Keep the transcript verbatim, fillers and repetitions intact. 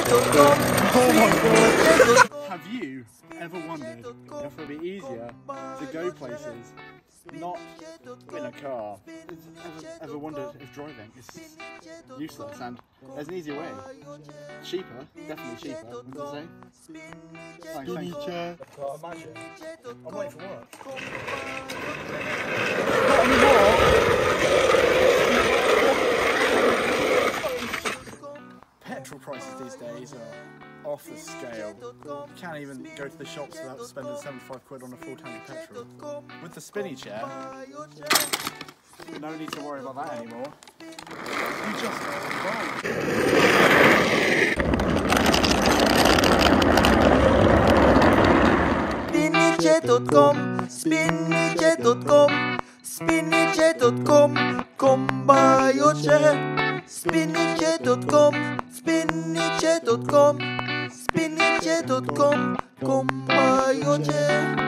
Oh my god! Have you ever wondered if it would be easier to go places not in a car? Ever, ever wondered if driving is useless and there's an easier way? Cheaper, definitely cheaper, wouldn't you say? Spinny Chair. Can't imagine. I'm waiting for work. Not anymore! Petrol prices these days are off the scale. You can't even go to the shops without spending seventy-five quid on a full tank of petrol. With the Spinny Chair, no need to worry about that anymore. You just ride. spinny chair dot com, spinny chair dot com, spinny chair dot com, come buy your chair. spinny chair dot com, spinny chair dot com, spinny chair dot com, come buy your chair.